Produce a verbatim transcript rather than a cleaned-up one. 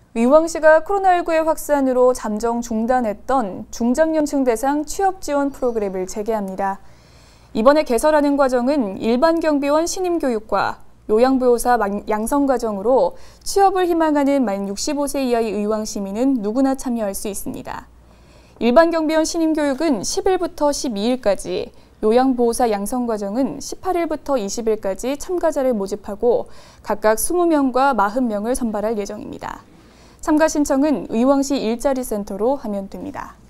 의왕시가 코로나십구의 확산으로 잠정 중단했던 중장년층 대상 취업 지원 프로그램을 재개합니다. 이번에 개설하는 과정은 일반 경비원 신임 교육과 요양보호사 양성 과정으로 취업을 희망하는 만 육십오 세 이하의 의왕 시민은 누구나 참여할 수 있습니다. 일반 경비원 신임 교육은 십 일부터 십이 일까지, 요양보호사 양성 과정은 십팔 일부터 이십 일까지 참가자를 모집하고 각각 이십 명과 사십 명을 선발할 예정입니다. 참가 신청은 의왕시 일자리센터로 하면 됩니다.